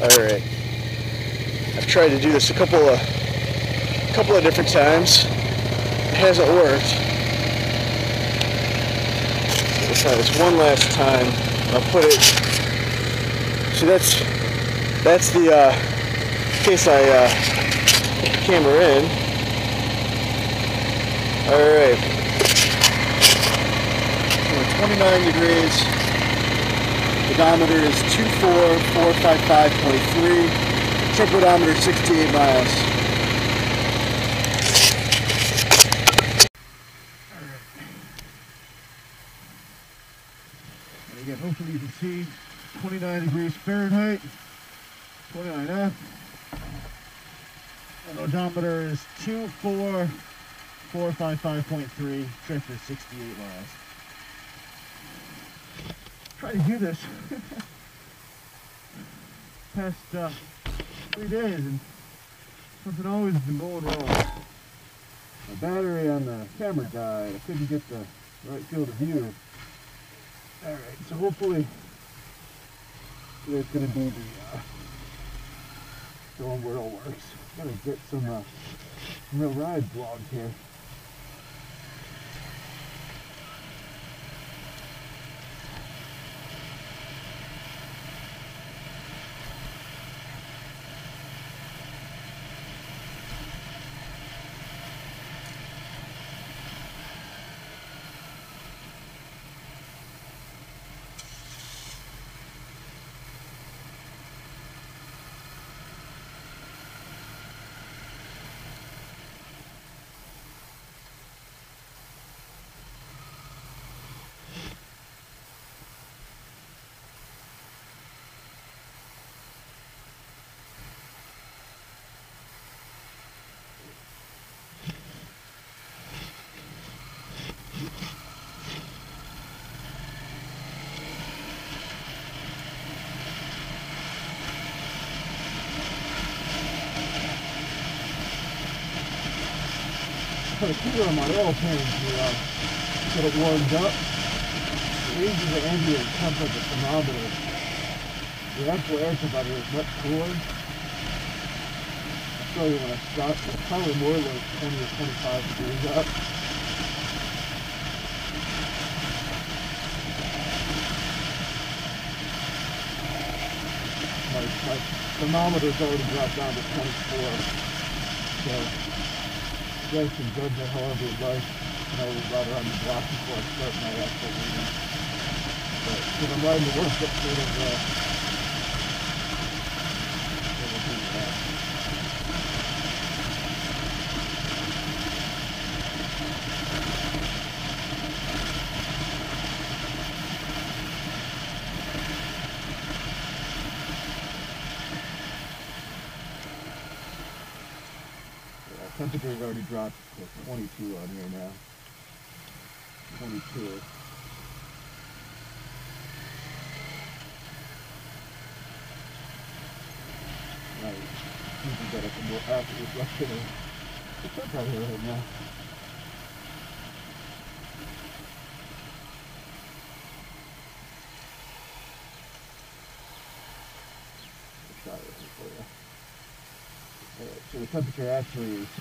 Alright. I've tried to do this a couple of different times. It hasn't worked. So we'll try this one last time. I'll put it. See, that's the case I put the camera in. Alright. 29 degrees. Odometer is 24455.3. Trip odometer 68 miles. And again, hopefully you can see 29 degrees Fahrenheit, 29F. And odometer is 24455.3. Trip is 68 miles. Try to do this past 3 days and something always has been going wrong. My battery on the camera died. I couldn't get the right field of view. Alright, so hopefully there's going to be the one where it all works. Gotta get some real ride vlogs here. Put a cooler on my oil pan to get it warmed up. It raises the ambient temp of the thermometer. The actual air temperature is much cooler. I'll show you when I stop. It's probably more like 20 or 25 degrees up. My thermometer's already dropped down to 24. So you guys can judge it however you'd like. I know we're right around the block before I start my actual reading. But because I'm riding the worst up sort of we'll do that. Temperature's already dropped to 22 on here now. 22. Nice. You got some more acid reflection in the temperature right now. Shot it for you. Alright, so the temperature actually is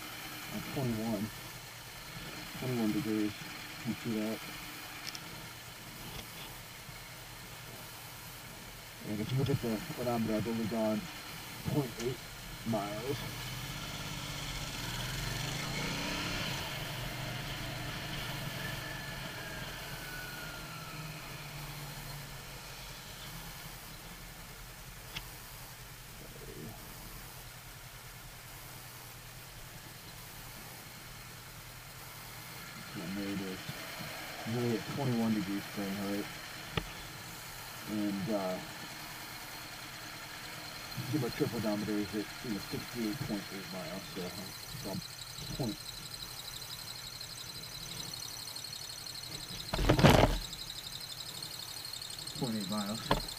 21 degrees. You can see that. And if you look at the odometer, I've only gone 0.8 miles. Really at 21 degrees Fahrenheit, and see my trip odometer is at 68.8 miles, so I'm 0.8 miles.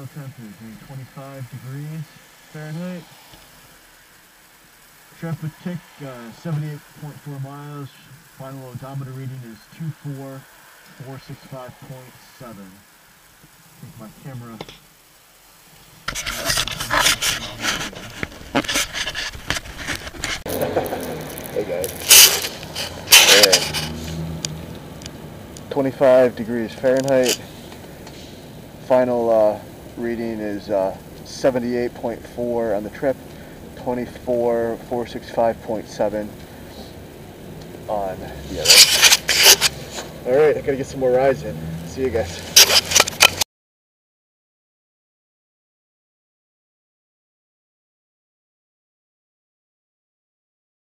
temp is maybe 25 degrees Fahrenheit. Traffic tick, 78.4 miles. Final odometer reading is 24465.7. I think my camera. Hey guys. Alright. 25 degrees Fahrenheit. Final reading is 78.4 on the trip. 24465.7 on the other. Alright, I gotta get some more rides in. See you guys.